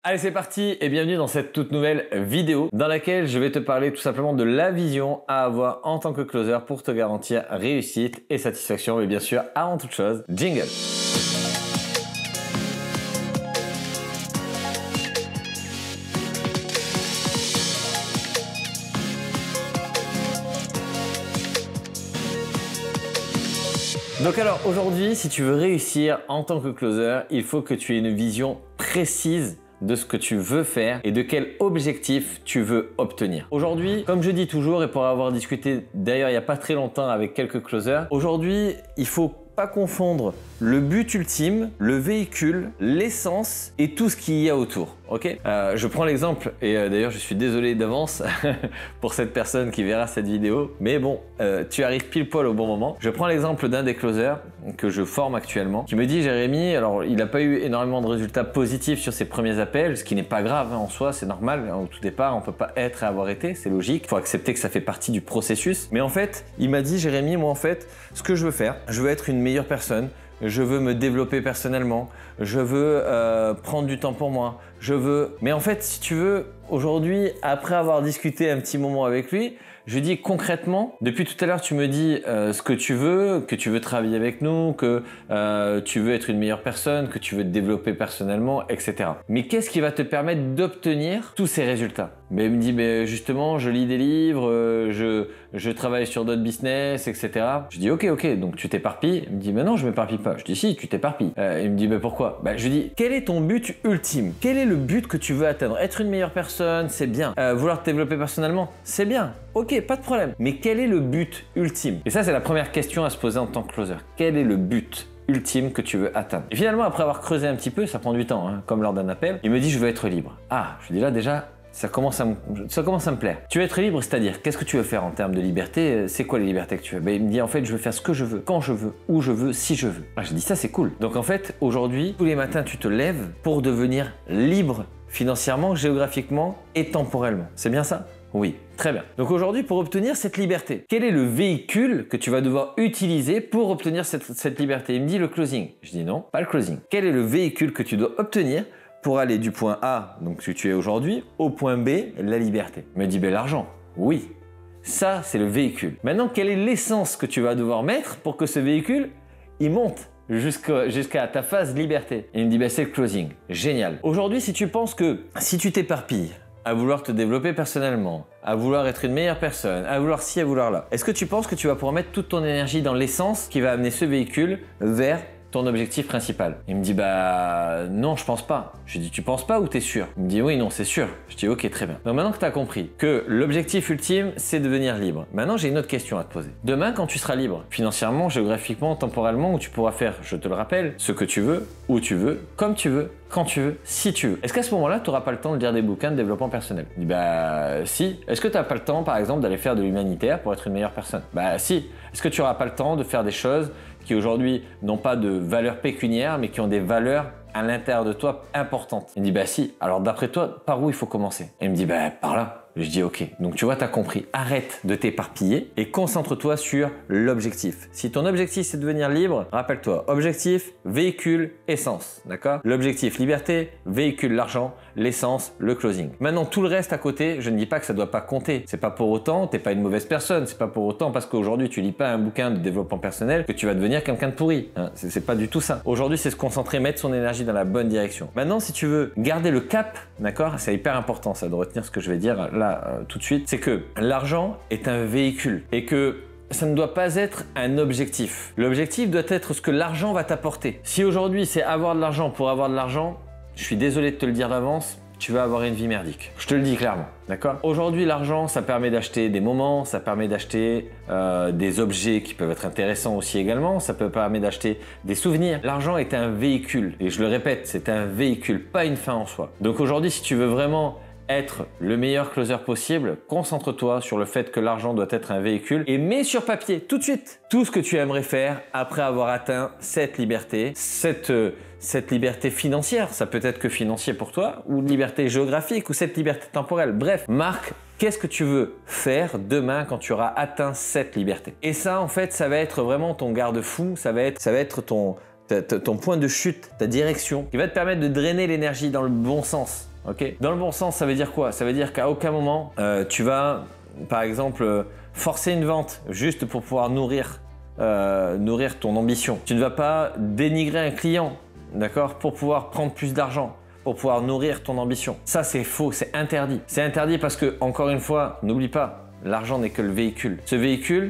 Allez, c'est parti et bienvenue dans cette toute nouvelle vidéo dans laquelle je vais te parler tout simplement de la vision à avoir en tant que closer pour te garantir réussite et satisfaction. Mais bien sûr, avant toute chose, jingle. Donc alors aujourd'hui, si tu veux réussir en tant que closer, il faut que tu aies une vision précise de ce que tu veux faire et de quel objectif tu veux obtenir. Aujourd'hui, comme je dis toujours et pour avoir discuté d'ailleurs il n'y a pas très longtemps avec quelques closers, aujourd'hui il faut pas confondre le but ultime, le véhicule, l'essence et tout ce qu'il y a autour. Ok, je prends l'exemple et d'ailleurs je suis désolé d'avance pour cette personne qui verra cette vidéo, mais bon, tu arrives pile poil au bon moment. Je prends l'exemple d'un des closers que je forme actuellement qui me dit: Jérémy, alors il n'a pas eu énormément de résultats positifs sur ses premiers appels, ce qui n'est pas grave en soi, c'est normal. Au tout départ, on peut pas être et avoir été, c'est logique. Il faut accepter que ça fait partie du processus. Mais en fait, il m'a dit: Jérémy, moi en fait, ce que je veux faire, je veux être une meilleure personne. Je veux me développer personnellement, je veux prendre du temps pour moi, je veux... Mais en fait, si tu veux, aujourd'hui, après avoir discuté un petit moment avec lui, je dis concrètement, depuis tout à l'heure, tu me dis ce que tu veux, que tu veux travailler avec nous, que tu veux être une meilleure personne, que tu veux te développer personnellement, etc. Mais qu'est-ce qui va te permettre d'obtenir tous ces résultats? Mais il me dit, mais justement, je lis des livres, je travaille sur d'autres business, etc. Je dis, ok, donc tu t'éparpilles. Il me dit, mais non, je m'éparpille pas. Je dis, si, tu t'éparpilles. Il me dit, mais pourquoi? Je lui dis, quel est ton but ultime? Quel est le but que tu veux atteindre? Être une meilleure personne, c'est bien. Vouloir te développer personnellement, c'est bien. Ok, pas de problème. Mais quel est le but ultime? Et ça, c'est la première question à se poser en tant que closer. Quel est le but ultime que tu veux atteindre? Et finalement, après avoir creusé un petit peu, ça prend du temps, hein, comme lors d'un appel, il me dit, je veux être libre. Ah, je dis là déjà, ça commence à me plaire. Tu veux être libre, c'est-à-dire, qu'est-ce que tu veux faire en termes de liberté? C'est quoi les libertés que tu veux? Il me dit, en fait, je veux faire ce que je veux, quand je veux, où je veux, si je veux. Je dis, ça c'est cool. Donc en fait, aujourd'hui, tous les matins, tu te lèves pour devenir libre financièrement, géographiquement et temporellement. C'est bien ça? Oui, très bien. Donc aujourd'hui, pour obtenir cette liberté, quel est le véhicule que tu vas devoir utiliser pour obtenir cette liberté? Il me dit le closing. Je dis non, pas le closing. Quel est le véhicule que tu dois obtenir pour aller du point A, donc où tu es aujourd'hui, au point B, la liberté? Il me dit, l'argent. Oui, ça c'est le véhicule. Maintenant, quelle est l'essence que tu vas devoir mettre pour que ce véhicule, il monte jusqu'à ta phase liberté? Et il me dit, c'est le closing. Génial. Aujourd'hui, si tu penses que si tu t'éparpilles à vouloir te développer personnellement, à vouloir être une meilleure personne, à vouloir ci, à vouloir là, est-ce que tu penses que tu vas pouvoir mettre toute ton énergie dans l'essence qui va amener ce véhicule vers ton objectif principal? Il me dit, non, je pense pas. Je lui dis, tu penses pas ou t'es sûr? Il me dit, oui, non, c'est sûr. Je dis, ok, très bien. Donc maintenant que tu as compris que l'objectif ultime, c'est devenir libre, maintenant j'ai une autre question à te poser. Demain, quand tu seras libre, financièrement, géographiquement, temporellement, où tu pourras faire, je te le rappelle, ce que tu veux, où tu veux, comme tu veux, quand tu veux, si tu veux. Est-ce qu'à ce moment-là, tu n'auras pas le temps de lire des bouquins de développement personnel? Il dit, si. Est-ce que tu n'as pas le temps, par exemple, d'aller faire de l'humanitaire pour être une meilleure personne? Si. Est-ce que tu n'auras pas le temps de faire des choses qui aujourd'hui n'ont pas de valeur pécuniaire, mais qui ont des valeurs à l'intérieur de toi importantes? Il me dit, si. Alors d'après toi, par où il faut commencer? Et il me dit, par là. Je dis, ok. Donc tu vois, tu as compris. Arrête de t'éparpiller et concentre-toi sur l'objectif. Si ton objectif, c'est de devenir libre, rappelle-toi, objectif, véhicule, essence. D'accord? L'objectif, liberté, véhicule, l'argent, l'essence, le closing. Maintenant, tout le reste à côté, je ne dis pas que ça ne doit pas compter. C'est pas pour autant, t'es pas une mauvaise personne. C'est pas pour autant parce qu'aujourd'hui, tu lis pas un bouquin de développement personnel que tu vas devenir quelqu'un de pourri. Hein, c'est pas du tout ça. Aujourd'hui, c'est se concentrer, mettre son énergie dans la bonne direction. Maintenant, si tu veux garder le cap, d'accord? C'est hyper important, ça, de retenir ce que je vais dire là tout de suite. C'est que l'argent est un véhicule et que ça ne doit pas être un objectif. L'objectif doit être ce que l'argent va t'apporter. Si aujourd'hui, c'est avoir de l'argent pour avoir de l'argent, je suis désolé de te le dire d'avance, tu vas avoir une vie merdique. Je te le dis clairement, d'accord? Aujourd'hui, l'argent, ça permet d'acheter des moments, ça permet d'acheter des objets qui peuvent être intéressants aussi également, ça peut permettre d'acheter des souvenirs. L'argent est un véhicule, et je le répète, c'est un véhicule, pas une fin en soi. Donc aujourd'hui, si tu veux vraiment être le meilleur closer possible, concentre-toi sur le fait que l'argent doit être un véhicule et mets sur papier tout de suite tout ce que tu aimerais faire après avoir atteint cette liberté, cette liberté financière. Ça peut être que financier pour toi, ou liberté géographique, ou cette liberté temporelle. Bref, marque qu'est-ce que tu veux faire demain quand tu auras atteint cette liberté. Et ça, en fait, ça va être vraiment ton garde-fou, ça va être ton point de chute, ta direction, qui va te permettre de drainer l'énergie dans le bon sens. ok? Dans le bon sens, ça veut dire quoi? Ça veut dire qu'à aucun moment, tu vas, par exemple, forcer une vente juste pour pouvoir nourrir ton ambition. Tu ne vas pas dénigrer un client, d'accord, pour pouvoir prendre plus d'argent, pour pouvoir nourrir ton ambition. Ça, c'est faux, c'est interdit. C'est interdit parce que, encore une fois, n'oublie pas, l'argent n'est que le véhicule. Ce véhicule,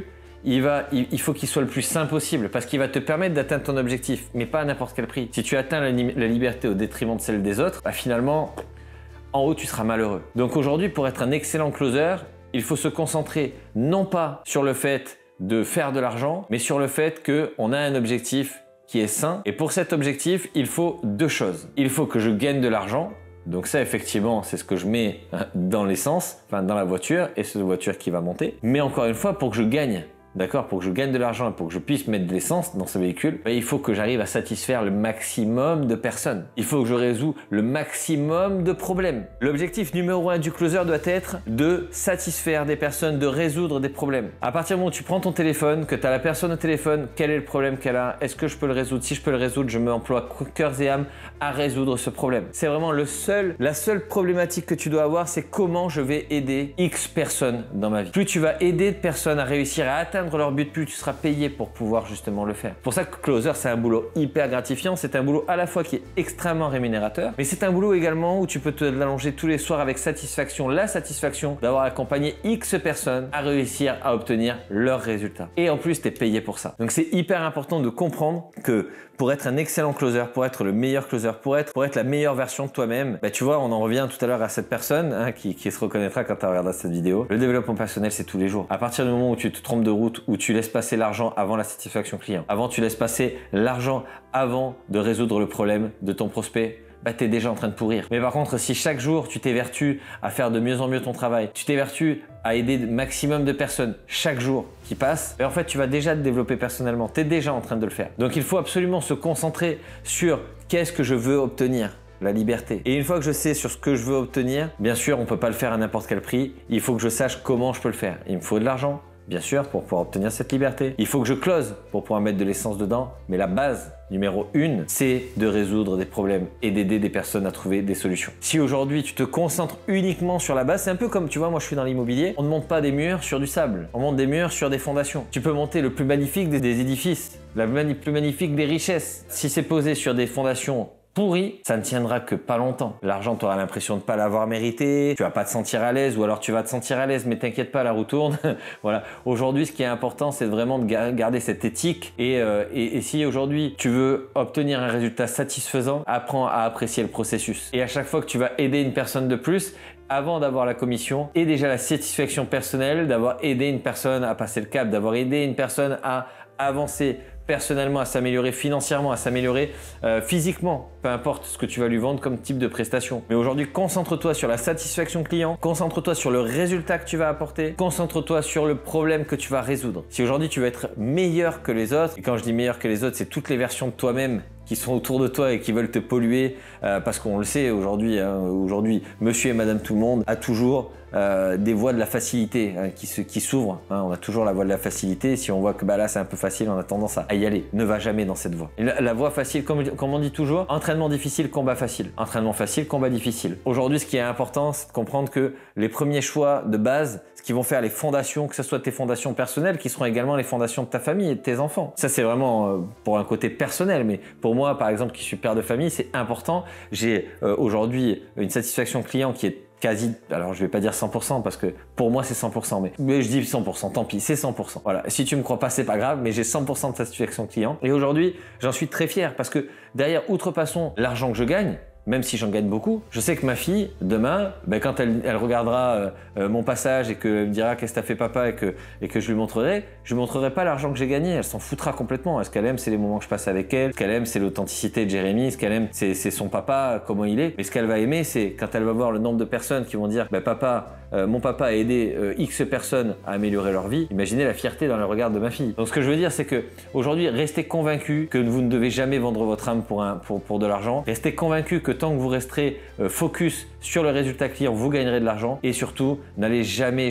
il faut qu'il soit le plus simple possible parce qu'il va te permettre d'atteindre ton objectif, mais pas à n'importe quel prix. Si tu atteins la liberté au détriment de celle des autres, bah finalement, en haut, tu seras malheureux. Donc aujourd'hui, pour être un excellent closer, il faut se concentrer non pas sur le fait de faire de l'argent, mais sur le fait qu'on a un objectif qui est sain. Et pour cet objectif, il faut deux choses. Il faut que je gagne de l'argent. Donc ça, effectivement, c'est ce que je mets dans l'essence, enfin dans la voiture, et c'est la voiture qui va monter. Mais encore une fois, pour que je gagne, d'accord, pour que je gagne de l'argent et pour que je puisse mettre de l'essence dans ce véhicule, il faut que j'arrive à satisfaire le maximum de personnes. Il faut que je résous le maximum de problèmes. L'objectif numéro 1 du closer doit être de satisfaire des personnes, de résoudre des problèmes. À partir du moment où tu prends ton téléphone, que tu as la personne au téléphone, quel est le problème qu'elle a? Est-ce que je peux le résoudre? Si je peux le résoudre, je m'emploie cœurs et âme à résoudre ce problème. C'est vraiment la seule problématique que tu dois avoir, c'est comment je vais aider X personnes dans ma vie. Plus tu vas aider de personnes à réussir à atteindre leur but, plus tu seras payé pour pouvoir justement le faire. Pour ça que closer, c'est un boulot hyper gratifiant, c'est un boulot à la fois qui est extrêmement rémunérateur, mais c'est un boulot également où tu peux te l'allonger tous les soirs avec satisfaction, la satisfaction d'avoir accompagné X personnes à réussir à obtenir leurs résultats. Et en plus, tu es payé pour ça. Donc c'est hyper important de comprendre que pour être un excellent closer, pour être le meilleur closer, pour être la meilleure version de toi-même, bah tu vois, on en revient tout à l'heure à cette personne qui se reconnaîtra quand tu regarderas cette vidéo. Le développement personnel, c'est tous les jours. À partir du moment où tu te trompes de route, où tu laisses passer l'argent avant la satisfaction client, avant tu laisses passer l'argent avant de résoudre le problème de ton prospect, bah t'es déjà en train de pourrir. Mais par contre, si chaque jour tu t'évertues à faire de mieux en mieux ton travail, tu t'évertues à aider le maximum de personnes chaque jour qui passe, et en fait tu vas déjà te développer personnellement, tu es déjà en train de le faire. Donc il faut absolument se concentrer sur qu'est-ce que je veux obtenir. La liberté. Et une fois que je sais sur ce que je veux obtenir, bien sûr on ne peut pas le faire à n'importe quel prix, il faut que je sache comment je peux le faire. Il me faut de l'argent, bien sûr, pour pouvoir obtenir cette liberté. Il faut que je close pour pouvoir mettre de l'essence dedans. Mais la base numéro 1, c'est de résoudre des problèmes et d'aider des personnes à trouver des solutions. Si aujourd'hui tu te concentres uniquement sur la base, c'est un peu comme, tu vois, moi je suis dans l'immobilier, on ne monte pas des murs sur du sable, on monte des murs sur des fondations. Tu peux monter le plus magnifique des édifices, la plus magnifique des richesses. Si c'est posé sur des fondations pourri, ça ne tiendra que pas longtemps. L'argent, tu auras l'impression de ne pas l'avoir mérité, tu vas pas te sentir à l'aise, ou alors tu vas te sentir à l'aise, mais t'inquiète pas, la roue tourne. Voilà. Aujourd'hui, ce qui est important, c'est vraiment de garder cette éthique. Et si aujourd'hui, tu veux obtenir un résultat satisfaisant, apprends à apprécier le processus. Et à chaque fois que tu vas aider une personne de plus, avant d'avoir la commission et déjà la satisfaction personnelle d'avoir aidé une personne à passer le cap, d'avoir aidé une personne à avancer personnellement, à s'améliorer financièrement, à s'améliorer physiquement, peu importe ce que tu vas lui vendre comme type de prestation. Mais aujourd'hui, concentre-toi sur la satisfaction client, concentre-toi sur le résultat que tu vas apporter, concentre-toi sur le problème que tu vas résoudre. Si aujourd'hui tu veux être meilleur que les autres, et quand je dis meilleur que les autres, c'est toutes les versions de toi-même qui sont autour de toi et qui veulent te polluer, parce qu'on le sait aujourd'hui, aujourd'hui, monsieur et madame tout le monde a toujours des voies de la facilité qui s'ouvrent. On a toujours la voie de la facilité. Si on voit que bah, là c'est un peu facile, on a tendance à y aller. Ne va jamais dans cette voie. Et la voie facile, comme on dit toujours, entraînement difficile, combat facile. Entraînement facile, combat difficile. Aujourd'hui, ce qui est important, c'est de comprendre que les premiers choix de base, ce qui vont faire les fondations, que ce soit tes fondations personnelles, qui seront également les fondations de ta famille et de tes enfants. Ça, c'est vraiment pour un côté personnel, mais pour moi, par exemple, qui suis père de famille, c'est important. J'ai aujourd'hui une satisfaction client qui est quasi, alors je vais pas dire 100% parce que pour moi c'est 100%, mais je dis 100%, tant pis, c'est 100%. Voilà, si tu me crois pas, c'est pas grave, mais j'ai 100% de satisfaction client. Et aujourd'hui, j'en suis très fier parce que derrière, outrepassons l'argent que je gagne, même si j'en gagne beaucoup, je sais que ma fille, demain, ben, quand elle regardera mon passage et qu'elle me dira qu'est-ce que t'as fait papa et que je lui montrerai pas l'argent que j'ai gagné, elle s'en foutra complètement. Ce qu'elle aime, c'est les moments que je passe avec elle, ce qu'elle aime, c'est l'authenticité de Jérémy, ce qu'elle aime, c'est son papa, comment il est. Mais ce qu'elle va aimer, c'est quand elle va voir le nombre de personnes qui vont dire, ben, papa, mon papa a aidé X personnes à améliorer leur vie. Imaginez la fierté dans le regard de ma fille. Donc ce que je veux dire, c'est que aujourd'hui, restez convaincus que vous ne devez jamais vendre votre âme pour de l'argent. Restez convaincus que tant que vous resterez focus sur le résultat client, vous gagnerez de l'argent. Et surtout, n'allez jamais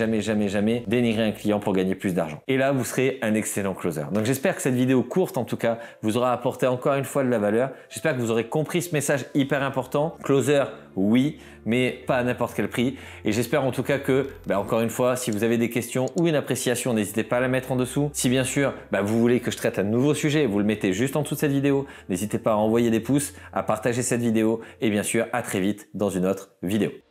dénigrer un client pour gagner plus d'argent. Et là, vous serez un excellent closer. Donc j'espère que cette vidéo courte, en tout cas, vous aura apporté encore une fois de la valeur. J'espère que vous aurez compris ce message hyper important. Closer, oui, mais pas à n'importe quel prix. Et j'espère en tout cas que, encore une fois, si vous avez des questions ou une appréciation, n'hésitez pas à la mettre en dessous. Si bien sûr, vous voulez que je traite un nouveau sujet, vous le mettez juste en dessous de cette vidéo. N'hésitez pas à envoyer des pouces, à partager cette vidéo et bien sûr, à très vite dans une autre vidéo.